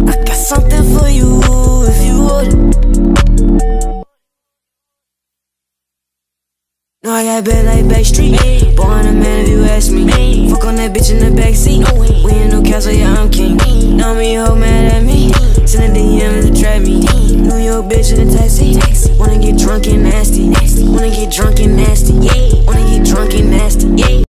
I got something for you if you want it. No, I got bad like Backstreet. Born a man if you ask me. Fuck on that bitch in the backseat. We in no castle, yeah, I'm king. Know me, hoe mad at me. Send a DM to trap me. New York bitch in a taxi. Wanna get drunk and nasty. Wanna get drunk and nasty. Wanna get drunk and nasty.